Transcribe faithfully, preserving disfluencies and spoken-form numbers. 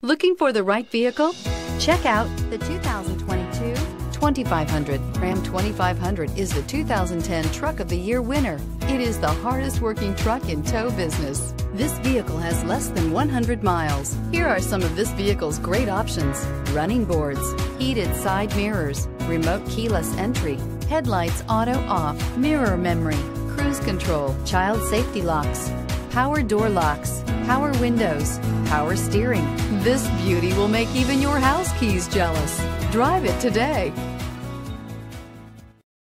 Looking for the right vehicle? Check out the two thousand twenty-two twenty-five hundred. Ram twenty-five hundred is the two thousand ten Truck of the Year winner. It is the hardest working truck in tow business. This vehicle has less than one hundred miles. Here are some of this vehicle's great options: running boards, heated side mirrors, remote keyless entry, headlights auto off, mirror memory, cruise control, child safety locks, power door locks, power windows, power steering. This beauty will make even your house keys jealous. Drive it today.